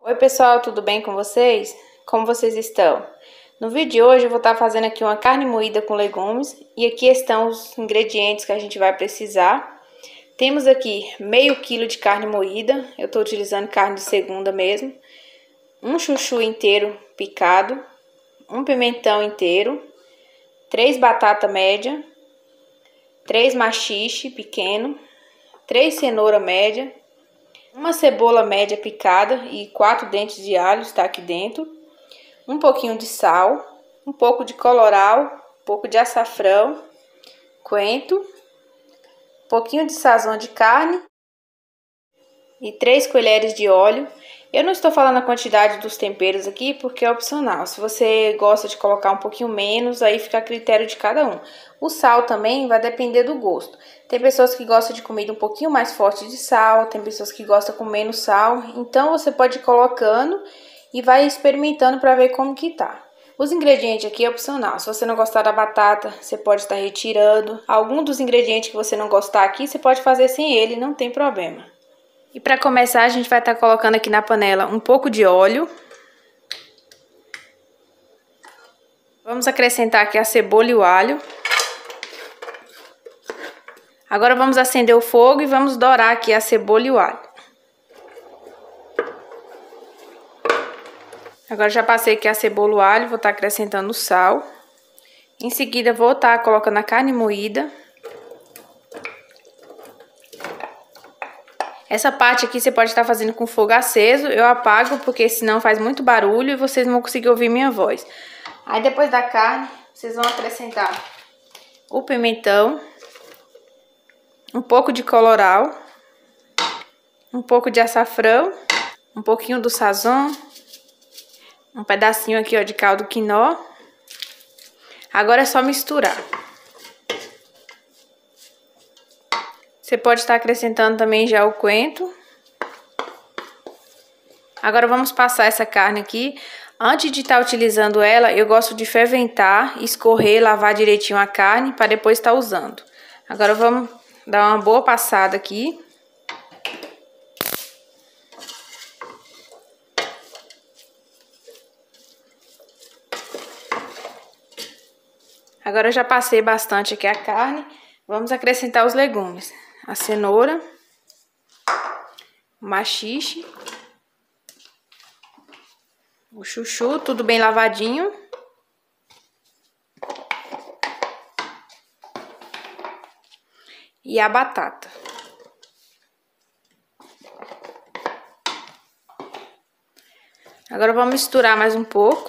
Oi pessoal, tudo bem com vocês? Como vocês estão? No vídeo de hoje eu vou estar fazendo aqui uma carne moída com legumes e aqui estão os ingredientes que a gente vai precisar. Temos aqui meio quilo de carne moída, eu estou utilizando carne de segunda mesmo, um chuchu inteiro picado, um pimentão inteiro, 3 batatas média, 3 maxixe pequeno, 3 cenoura média, uma cebola média picada e 4 dentes de alho está aqui dentro, um pouquinho de sal, um pouco de colorau, um pouco de açafrão, coentro, um pouquinho de sazão de carne e 3 colheres de óleo. Eu não estou falando a quantidade dos temperos aqui porque é opcional. Se você gosta de colocar um pouquinho menos, aí fica a critério de cada um. O sal também vai depender do gosto. Tem pessoas que gostam de comida um pouquinho mais forte de sal, tem pessoas que gostam com menos sal. Então você pode ir colocando e vai experimentando para ver como que tá. Os ingredientes aqui é opcional. Se você não gostar da batata, você pode estar retirando. Algum dos ingredientes que você não gostar aqui, você pode fazer sem ele, não tem problema. E para começar, a gente vai estar colocando aqui na panela um pouco de óleo. Vamos acrescentar aqui a cebola e o alho. Agora vamos acender o fogo e vamos dourar aqui a cebola e o alho. Agora já passei aqui a cebola e o alho, vou estar acrescentando o sal. Em seguida vou estar colocando a carne moída. Essa parte aqui você pode estar fazendo com fogo aceso, eu apago porque senão faz muito barulho e vocês não vão conseguir ouvir minha voz. Aí depois da carne, vocês vão acrescentar o pimentão, um pouco de colorau, um pouco de açafrão, um pouquinho do sazon, um pedacinho aqui ó, de caldo quinó. Agora é só misturar. Você pode estar acrescentando também já o coentro. Agora vamos passar essa carne aqui. Antes de estar utilizando ela, eu gosto de ferventar, escorrer, lavar direitinho a carne para depois estar usando. Agora vamos dar uma boa passada aqui. Agora eu já passei bastante aqui a carne. Vamos acrescentar os legumes. A cenoura, o maxixe, o chuchu, tudo bem lavadinho. E a batata. Agora vamos misturar mais um pouco.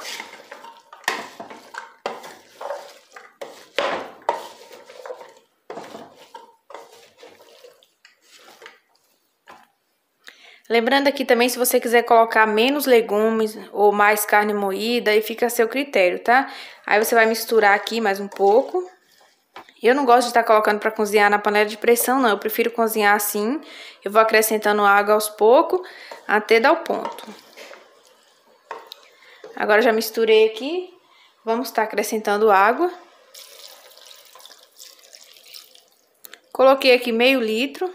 Lembrando aqui também, se você quiser colocar menos legumes ou mais carne moída, aí fica a seu critério, tá? Aí você vai misturar aqui mais um pouco. Eu não gosto de estar colocando para cozinhar na panela de pressão, não. Eu prefiro cozinhar assim. Eu vou acrescentando água aos poucos, até dar o ponto. Agora já misturei aqui. Vamos estar acrescentando água. Coloquei aqui meio litro.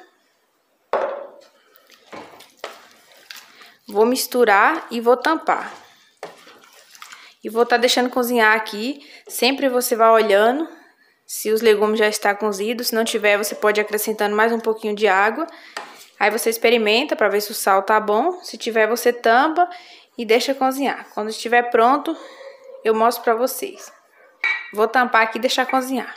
Vou misturar e vou tampar. E vou estar deixando cozinhar aqui. Sempre você vai olhando se os legumes já estão cozidos. Se não tiver, você pode ir acrescentando mais um pouquinho de água. Aí você experimenta para ver se o sal tá bom. Se tiver, você tampa e deixa cozinhar. Quando estiver pronto, eu mostro para vocês. Vou tampar aqui e deixar cozinhar.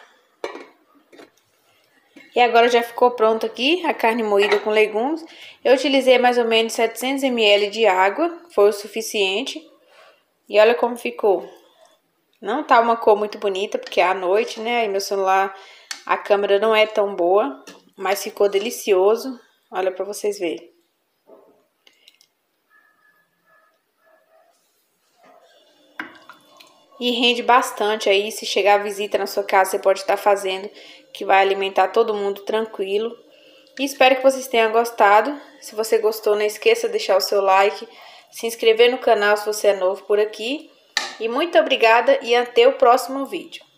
E agora já ficou pronto aqui a carne moída com legumes. Eu utilizei mais ou menos 700 ml de água, foi o suficiente. E olha como ficou. Não tá uma cor muito bonita, porque é à noite, né? Aí meu celular, a câmera não é tão boa, mas ficou delicioso. Olha pra vocês verem. E rende bastante aí, se chegar a visita na sua casa, você pode estar fazendo, que vai alimentar todo mundo tranquilo. E espero que vocês tenham gostado. Se você gostou, não esqueça de deixar o seu like, se inscrever no canal se você é novo por aqui. E muito obrigada e até o próximo vídeo.